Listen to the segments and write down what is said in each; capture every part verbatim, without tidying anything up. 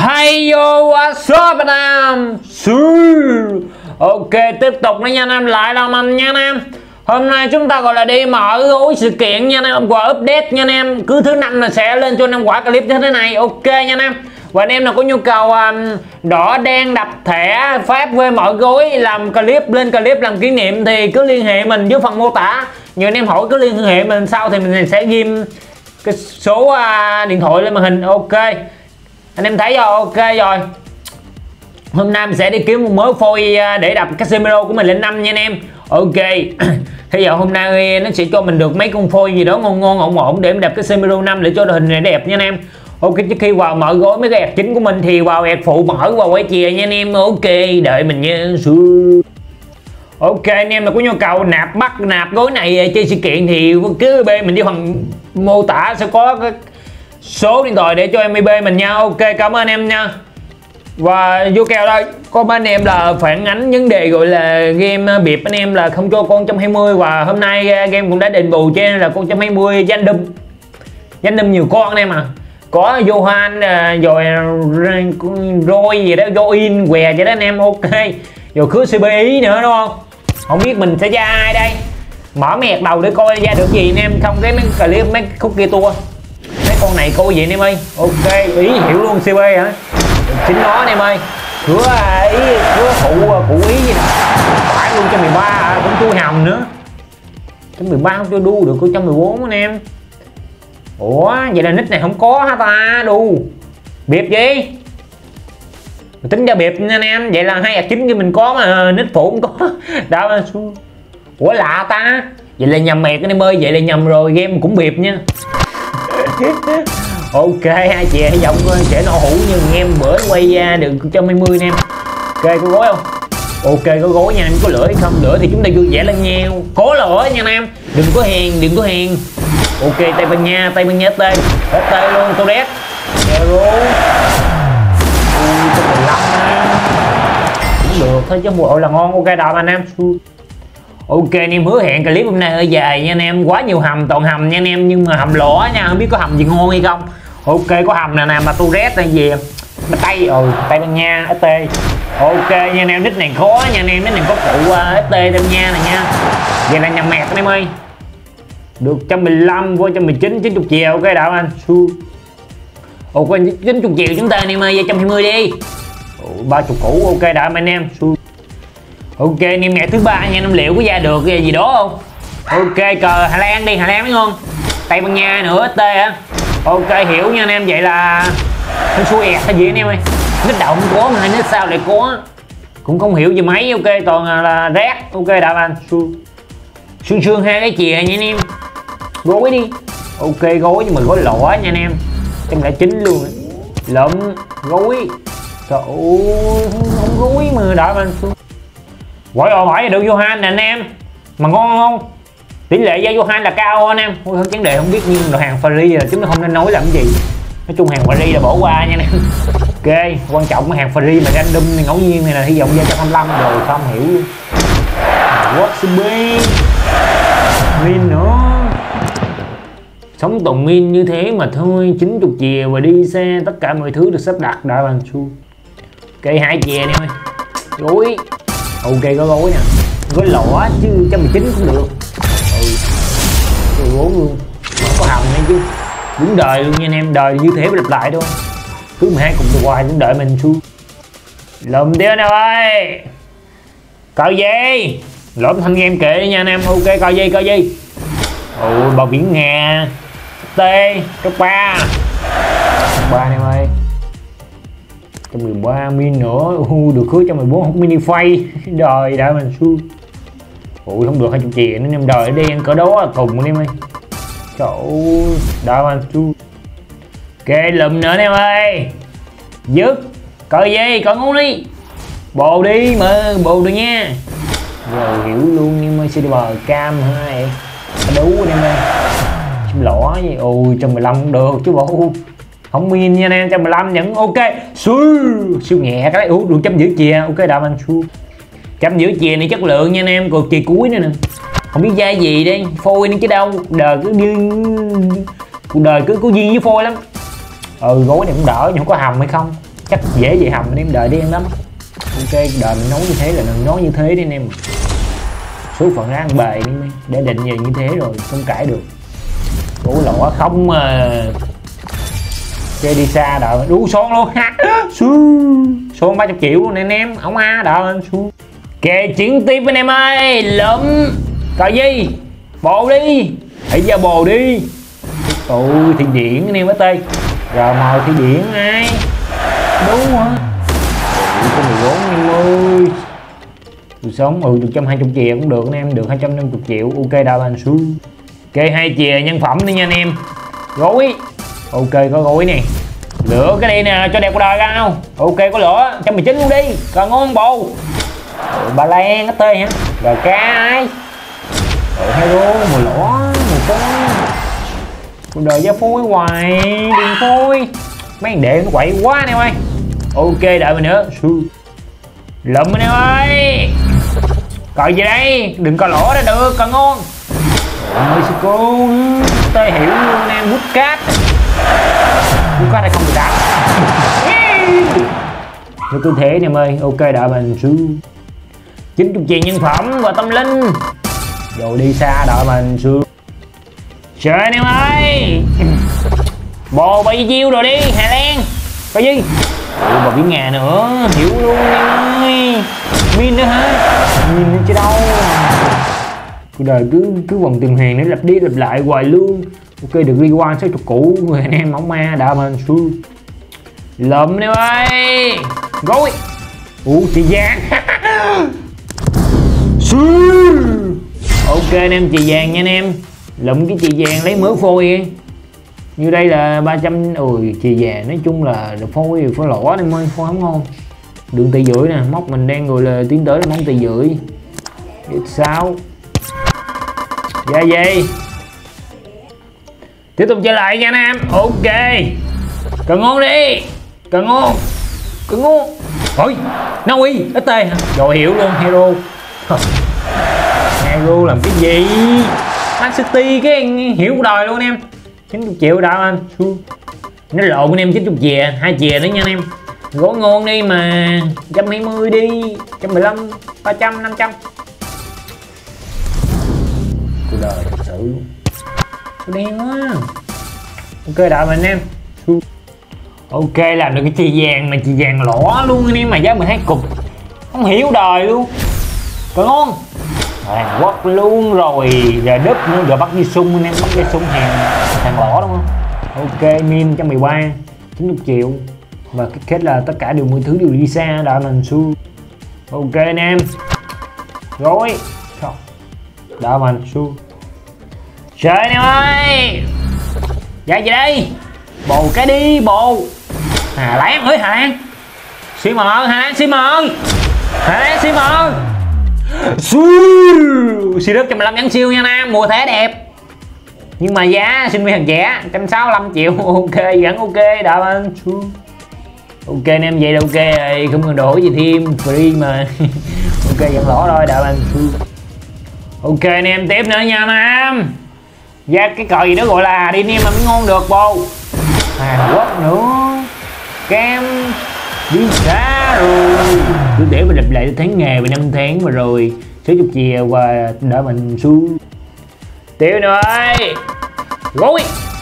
Hey yo, what's up anh em? Ok, tiếp tục nữa nha anh em, lại là mình nha anh em. Hôm nay chúng ta gọi là đi mở gói sự kiện nha anh em, quả update nha anh em. Cứ thứ năm là sẽ lên cho anh em quả clip như thế này, ok nha anh em. Và anh em nào có nhu cầu um, đỏ đen đập thẻ phát với mở gói làm clip, lên clip làm kỷ niệm thì cứ liên hệ mình dưới phần mô tả. Nhiều anh em hỏi cứ liên hệ mình sau thì mình sẽ ghi cái số uh, điện thoại lên màn hình, ok. Anh em thấy rồi, ok rồi. Hôm nay mình sẽ đi kiếm một mớ phôi để đập Casemiro của mình lên năm nha anh em. Ok. Thì giờ hôm nay nó sẽ cho mình được mấy con phôi gì đó ngon ngon ổn ổn để mình đập Casemiro năm để cho đội hình này đẹp nha anh em. Ok, trước khi vào mở gói mấy cái ẹt chính của mình thì vào ẹt phụ mở vào quay chìa nha anh em. Ok, đợi mình nha. Ok, anh em là có nhu cầu nạp bắt nạp gói này trên sự kiện thì cứ bên mình đi phần mô tả sẽ có cái số điện thoại để cho em i bê mình nha. Ok, cảm ơn em nha. Và vô kèo đây có anh em là phản ánh vấn đề gọi là game bịp anh em là không cho con một trăm hai mươi, và hôm nay game cũng đã đền bù cho nên là con một trăm hai mươi danh đâm danh đâm nhiều con anh em à. Có Johan rồi rồi gì đó, Join què vậy đó anh em. Ok, rồi cứ xê pê ý nữa đúng không? Không biết mình sẽ ra ai đây, mở mẹt đầu để coi ra được gì anh em, không cái mấy clip mấy khúc kia tua mấy con này coi gì anh em ơi. Ok, ý hiểu luôn xê pê hả, chính nó anh em ơi. Cửa ý cửa phụ phụ ý gì nè, phải luôn. Cho mười ba cũng chui hầm nữa, cho mười ba không cho đu được, có cho mười bốn anh em. Ủa vậy là nick này không có hả ta? Đu bịp gì tính ra bịp anh em, vậy là hai chín kia mình có mà nick phụ không có. Đó. Ủa lạ ta, vậy là nhầm mẹt anh em ơi, vậy là nhầm rồi, game cũng bịp nha. Ok, hai chị hy vọng sẽ nổ hũ như em bữa quay ra được một trăm hai mươi anh em. Ok, có gối không? Ok, có gối nha anh, có lửa hay không? Lửa thì chúng ta vui vẻ lên nhau, cố lửa nha anh em, đừng có hèn, đừng có hèn. Ok, Tây Ban Nha, Tây Ban Nha T, hết T luôn, Torres, Hero, mười lăm cũng được thôi chứ bộ là ngon. Ok đợi anh em. Ok anh em, hứa hẹn clip hôm nay hơi dài nha anh em, quá nhiều hầm, toàn hầm nha anh em, nhưng mà hầm lỗ nha, không biết có hầm gì ngon hay không. Ok, có hầm nè nè mà Torres hay gì mà Tây, ừ Tây Ban Nha ét tê. Ok nha anh em, nick này khó nha anh em, nick này có phụ uh, ét tê Tây Ban Nha này nha. Vậy là nhầm mẹt anh em ơi, được một trăm mười lăm qua một trăm mười chín, chín mươi triệu. Ok đạo anh. Ok, chín mươi triệu chúng ta anh em ơi, một trăm hai mươi đi. ba mươi củ. Ok đạo anh em. Ok anh em, ngày thứ ba nha anh em, liệu có ra được gì đó không? Ok, cờ Hà Lan đi, Hà Lan mới ngon. Tây Ban Nha nữa, ét tê hả? Ok, hiểu nha anh em, vậy là nó xui ẹt hay gì anh em ơi, nít đầu không có mà hai nít sao lại có, cũng không hiểu gì mấy. Ok, toàn là rác. Ok đạo anh. Sương sương hai cái chìa nha anh em, gối đi. Ok, gối nhưng mà gối lỗ nha anh em, em đã chín luôn, lộn gối. Trời ơi, không gối mà đạo anh. Gọi rồi hỏi được Johan nè anh em, mà ngon không? Tỷ lệ ra Johan là cao anh em. Ôi, vấn đề không biết, nhưng đồ hàng free là chúng ta không nên nói làm cái gì. Nói chung hàng free là bỏ qua nha anh em. Ok, quan trọng cái hàng free mà random này, ngẫu nhiên này là hy vọng ra cho hai mươi lăm rồi không hiểu luôn. What's be min nữa, sống toàn min như thế mà thôi. Chín mươi chìa và đi xe, tất cả mọi thứ được sắp đặt đã bằng xu. Ok, hai chìa anh em ơi, gối. Ok, có gối nè, gối lỗ chứ một trăm mười chín cũng được. Ừ, gối luôn, không có hầm nữa chứ, đúng đời luôn nha anh em, đời như thế mới lặp lại thôi, cứ mười hai cùng từ hoài cũng đợi mình xu. Lùm tiếp nào ơi, coi gì lộn thanh game kệ đi nha anh em. Ok, coi gì coi gì. Ồ, bờ biển Nga T cấp ba ba anh em ơi, một trăm mười ba min nữa. U được cưới cho mười bốn hút mini phay. Đời đã mình xui. Ui không được hai mươi triệu nữa em, đời đi ăn cỡ đó cùng anh em ơi. Trời ơi, đã mình xui. Ok, lùm nữa anh em ơi, dứt coi gì coi ngu đi, bồ đi mà bồ được nha. Rồi hiểu luôn em ơi, silver cam hai đủ anh em ơi, chim lỏ gì. Ôi một trăm mười lăm cũng được chứ bộ không min nha anh em, một trăm mười lăm vẫn ok. Siêu siêu nhẹ cái đấy. Ủa được trăm giữ chìa. Ok đạm anh siêu trăm giữ chìa này chất lượng nha anh em, còn chìa cuối nữa nè, không biết dai gì đây, phôi đi chứ đâu, đời cứ đi, cuộc đời cứ có duyên với phôi lắm. Ừ, gối này cũng đỡ nhưng không có hầm hay không. chắc dễ vậy hầm anh em đợi đi em lắm. Ok đợi mình nói như thế là đừng nói như thế đi anh em. Số phận ăn bề đi để định về như thế rồi không cãi được. Ủa lọ không mà chơi đi xa đợi đu son luôn ha. Son ba trăm triệu luôn anh em ông a đợi xuống. Kệ chuyển tiếp anh em ơi lụm cờ gì bồ đi hãy ra bồ đi. Tụi thì điển anh em với tê rồi màu thì điển ai đúng hả có mười bốn em ơi. Tôi sống ừ được trăm hai mươi triệu cũng được anh em được hai trăm năm mươi triệu. Ok đào bàn xuống. Ok hai chìa nhân phẩm đi nha anh em. Gối ok có gối nè lửa cái đây nè cho đẹp cuộc đời ra không. Ok có lửa một trăm mười chín luôn đi còn ngon bồ. Ba Lan cái tê hả rồi cá ai rồi hero mùi lỗ mùi con cuộc đời giá phôi hoài đừng phôi mấy thằng đệ nó quậy quá anh em ơi. Ok đợi mình nữa lụm anh em ơi coi gì đây đừng coi lỗ ra được còn ngon. Mexico tê hiểu luôn anh em hút cát hút cát này không được đá cho tư thế anh em ơi. Ok đợi mình sư chín mươi triệu nhân phẩm và tâm linh rồi đi xa đợi mình sư trời anh em ơi bồ bay chiêu rồi đi Hà Lan có gì ủa bà biến ngà nữa hiểu luôn anh ơi min nữa hả min nữa chứ đâu cuộc đời cứ cứ vòng tiền hàng để lặp đi lặp lại hoài luôn. Ok được đi qua số trục cũ người anh em mỏng ma đã mình xui lụm em ơi gối ủa chị vàng ok anh em chị vàng nha anh em lụm cái chị vàng lấy mớ phôi như đây là ba trăm ui chị vàng nói chung là phôi phôi lỗ anh em ơi phôi không ngon. Đường tỷ rưỡi nè móc mình đang ngồi là tiến tới là món tỷ rưỡi biết sao dạ gì tiếp tục chơi lại nha anh em. Ok cần ngon đi cần ngon cần ngon ôi Na Uy ét tê hả rồi hiểu luôn hero hero làm cái gì Man City cái hiểu đời luôn anh em. Chín mươi triệu đâu anh nó lộn anh em chín mươi chìa hai chìa nữa nha anh em. Gỗ ngon đi mà một trăm hai mươi đi một trăm mười lăm ba trăm năm trăm cuộc đời thật sự đen quá. Ok đợi mình em. Ok làm được cái chì vàng mà chì vàng lỗ luôn anh em mà giá mười hai cục không hiểu đời luôn còn ngon Hàn Quốc luôn rồi giờ đúp nữa rồi bắt đi sung anh em bắt đi sung hàng hàng lỗ đúng không. Ok min một trăm mười ba chín mươi triệu và cái kết là tất cả đều mọi thứ đều đi xa đợi mình su. Ok anh em rồi đợi mình su trời anh em ơi dạ gì đây bồ cái đi bồ Hà Lan ơi Hà Lan xi mờ Hà Lan xi mờ Hà Lan xi mờ xi đất một trăm mười lăm nhắn siêu nha nam mùa thẻ đẹp nhưng mà giá sinh viên hàng trẻ một trăm sáu mươi lăm triệu. Ok vẫn ok đợi anh ok anh em vậy là ok rồi không cần đổi gì thêm free mà ok vẫn lỗ thôi đợi anh ok anh em tiếp nữa nha nam ra cái cờ gì đó gọi là đi anh em mà mới ngon được bồ Hàn Quốc nữa kem đi xa rồi cứ để mình lặp lại tháng nghề và năm tháng mà rồi sáu mươi chìa và đợi mình xuống tiêu nữa ơi gối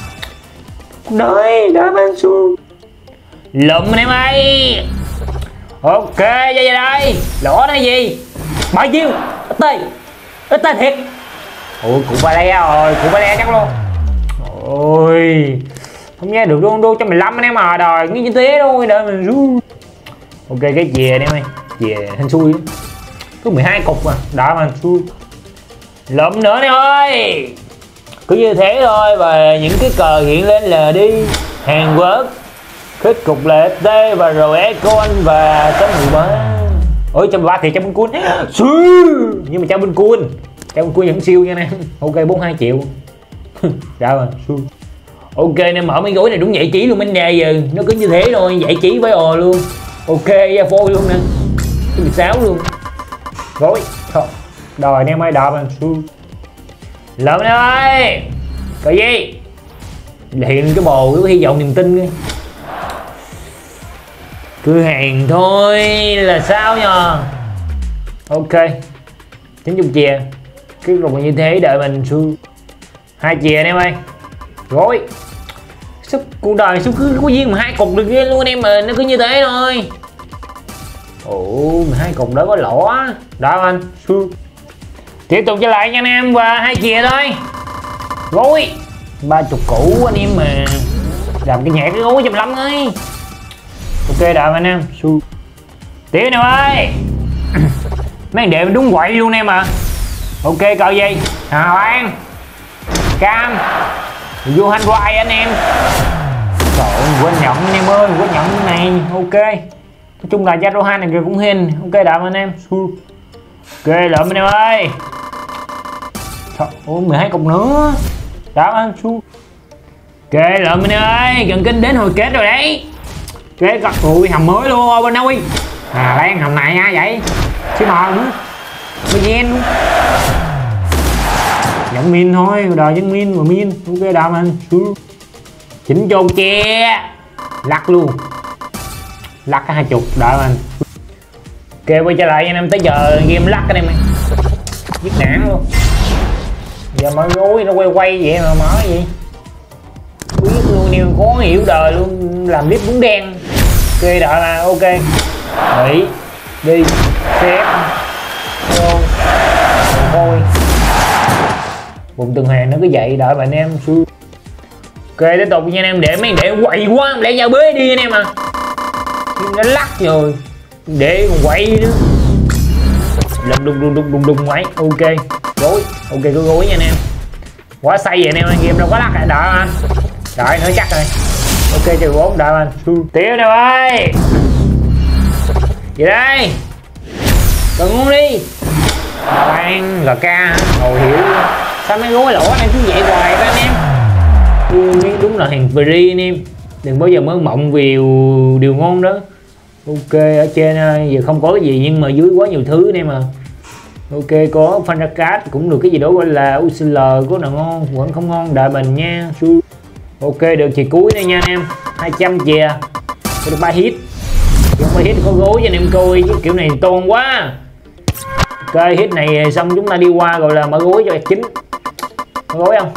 đợi đợi mình xuống lụm anh em ơi. Ok ra ra đây lỗ đây gì bao nhiêu ít tê ít tê thiệt ôi cụ ba le rồi cụ ba le chắc luôn ôi không nghe được luôn đô cho mười lăm anh em mà đòi cái như thế thôi đợi mình rú. Ok cái chìa anh em ơi chìa hên xui có mười hai cục mà đợi mình xui lụm nữa anh ơi cứ như thế thôi và những cái cờ hiện lên là đi Hàn Quốc kết cục là ép tê và rồi Econ và tới mười ba ôi một trăm mười ba thì trăm bên cuốn nhưng mà trăm bên cuốn trăm bên cuốn vẫn siêu nha anh em. Ok bốn mươi hai triệu ra rồi xui. Ok nên mở mấy gối này đúng giải trí luôn bên đề giờ nó cứ như thế thôi giải trí với ồ luôn. Ok ra phôi luôn nè cái mười sáu luôn gối đòi anh em ơi đợi mình xui lợm anh ơi cái gì hiện cái bồ cái hy vọng niềm tin đi Cứ hàng thôi là sao nhờ. Ok, chín mươi chìa. Cái cục như thế đợi mình xu hai chìa anh em ơi. Rồi sức cuộc đời sao cứ có duyên mà hai cục được ghê luôn anh em, mà nó cứ như thế thôi. Ồ, hai cục đó có lỗ đó anh. Tiếp tục trở lại nha anh em, và hai chìa thôi. Gối ba chục củ anh em mà làm cái nhẹ cái gối chùm lắm ấy. Ok đợi anh em. Tiếp nè ơi. Mấy anh đệm đúng quậy luôn em à. Ok cờ gì Hà Lan Cam vô hành hoài anh em. Trời quên nhận anh em ơi, quên nhận cái này. Ok, nói chung là Zalo hai này cũng hên. Ok đợi anh em. Ok lượm anh em ơi. Trời ơi mười hai cục nữa. Đợi anh su. Ok lượm anh em ơi, gần kinh đến hồi kết rồi đấy. Ok gặp ui hầm mới luôn bên đâu đi. Hà Lan hầm này nha vậy chứ mờ nữa mới ghen luôn. Nhận min thôi, đòi chân min mà min. Ok đàm anh chỉnh chôn che lắc luôn, lắc hai chục đợi anh. Ok quay trở lại anh em, tới giờ game lắc anh em ơi, giết nản luôn. Giờ mở gối nó quay quay vậy mà mở gì biết luôn, nêu có hiểu đời luôn, làm clip đúng đen. Ok đợi là ok nghỉ đi xếp vô thôi bụng từng hàng nó cứ vậy đợi bạn em xui. Ok tiếp tục nha anh em, để mấy để quậy quá để giao bế đi anh em à, nó lắc rồi để còn quậy nữa, đùng đùng đùng đùng đùng đùng quậy. Ok gối, ok cứ gối nha anh em, quá say vậy anh em, game đâu có lắc à, đợi anh đợi nữa chắc rồi. Ok trừ bốn đợi anh tiêu nè ơi gì đây cần ngon đi bạn gờ ca ngồi hiểu sao mấy gối lỗ này cứ vậy hoài các anh em. Ừ, đúng là hàng free anh em, đừng bao giờ mơ mộng vì điều ngon đó. Ok ở trên giờ không có cái gì nhưng mà dưới quá nhiều thứ anh em mà. Ok có Fanacard cũng được cái gì đó gọi là u xê lờ có nào ngon, vẫn không ngon đợi mình nha. Ok được chỉ cuối đây nha anh em, hai trăm chè có được ba hit, không ba hit có gối cho anh em coi chứ kiểu này tôn quá. Ok hit này xong chúng ta đi qua gọi là mở gối cho chín, mở gối không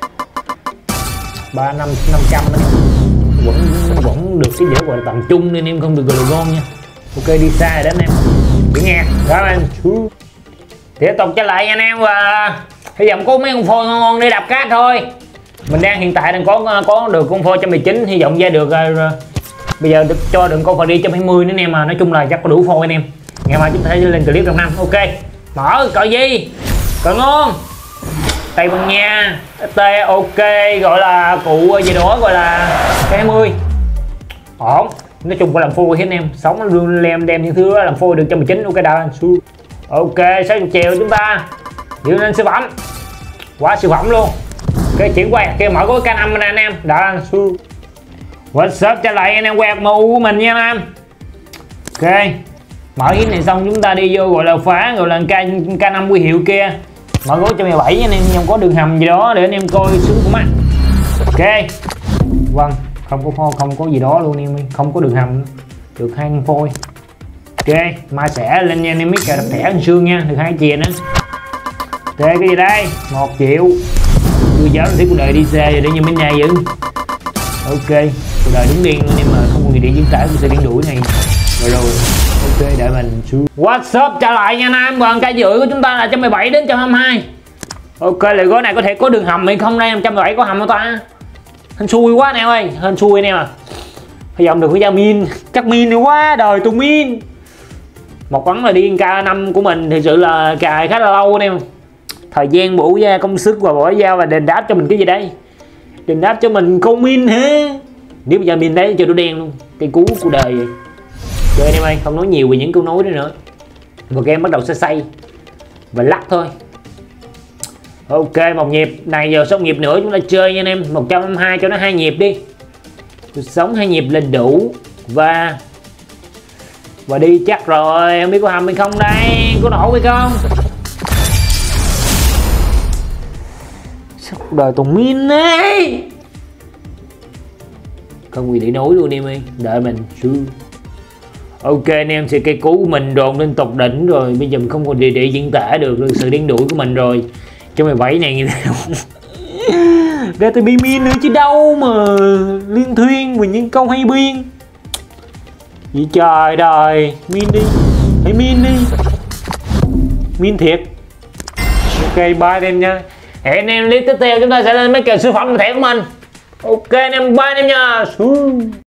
ba năm năm trăm vẫn vẫn được cái dễ gọi là tầm trung nên em không được gọi là ngon nha. Ok đi xa rồi đó anh em chỉ nghe đó anh. Tiếp tục trở lại nha anh em, và hy vọng có mấy con phôi ngon ngon để đập cát thôi. Mình đang hiện tại đang có có được con phôi một trăm mười chín, hy vọng ra được uh, bây giờ được cho đừng con phôi đi một trăm hai mươi nữa anh em, mà nói chung là chắc có đủ phôi anh em. Ngày mai chúng ta sẽ lên clip trong năm. Ok mở cỡ gì cỡ ngon Tây Ban Nha T. Ok gọi là cụ gì đó gọi là cái hai mươi ổn, nói chung phải làm phôi hết anh em, sống luôn lem đem những thứ làm phôi được một trăm mười chín. Ok đã ok sáu mươi triệu chúng ta giữ lên siêu phẩm, quá siêu phẩm luôn. Ok chuyển qua kia mở gói K năm anh em đã su. What's up trở lại anh em quẹt em u của mình nha anh em. Ok mở hit này xong chúng ta đi vô gọi là phá gọi là K K năm quy hiệu kia, mở gói cho mười bảy anh em, không có đường hầm gì đó để anh em coi sướng của mắt. Ok vâng không có phôi không có gì đó luôn em, không có đường hầm được hai phôi. Ok mai sẽ lên nha anh em, biết cà đập thẻ ăn xương nha, được hai chìa nữa. Ok cái gì đây một triệu chưa giáo thấy cuộc đời đi xa rồi để như mấy nhà dữ. Ok cuộc đời đúng điên luôn em, mà không có gì để diễn tả của sự điên đuổi này rồi rồi. Ok đợi mình xuống. What's up trở lại nha anh em, còn cái rưỡi của chúng ta là một trăm mười bảy đến một trăm hai mươi hai. Ok lời gói này có thể có đường hầm hay không đây, một trăm mười bảy có hầm không ta, hên xui quá anh em ơi, hên xui anh em à. Bây giờ được cái giao min chắc min nữa quá đời tụi min. Một vấn là đi K năm của mình thì sự là cài khá là lâu anh em, thời gian bổ ra công sức và bỏ ra và đền đáp cho mình cái gì đây, đền đáp cho mình con min hả. Nếu bây giờ min đấy cho nó đen luôn, cây cú của đời vậy. Chơi anh em ơi không nói nhiều về những câu nói đó nữa, và game bắt đầu sẽ say và lắc thôi. Ok một nhịp này giờ xong nhịp nữa chúng ta chơi nha anh em, một trăm năm mươi hai cho nó hai nhịp đi, sống hai nhịp là đủ. Và và đi chắc rồi, không biết có hầm hay không đây, có nổ hay không. Sao cuộc đời tùng min ấy, không gì để nối luôn em ơi, đợi mình chứ. Ok anh em, thì cây cú của mình đồn lên tột đỉnh rồi, bây giờ mình không còn địa địa diễn tả được, được sự điên đuổi của mình rồi. Cho mày bảy này như thế nào? Ra từ bi min nữa chứ đâu mà liên thuyên và những câu hay biên. Vậy trời đời, min đi, hãy min đi, min thiệt. Ok bye anh em nha. Hẹn anh em clip tiếp theo chúng ta sẽ lên mấy kèo siêu phẩm thẻ của mình. Ok anh em, bye anh em nha.